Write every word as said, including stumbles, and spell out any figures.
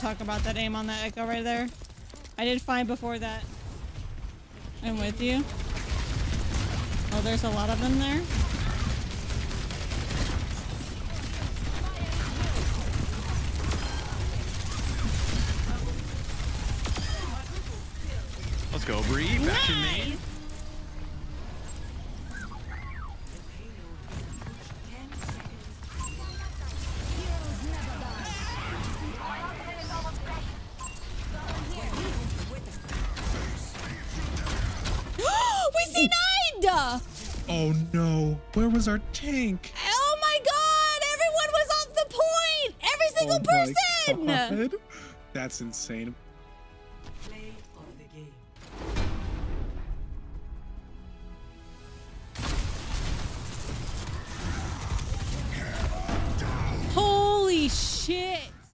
talk about that aim on that Echo right there. I did fine before that. I'm with you. Oh, there's a lot of them there. Let's go, Bree. Back in main. We C nine'd! Oh no, where was our tank? Oh my god, everyone was off the point! Every single Oh my person! God. That's insane. Play of the game. Holy shit!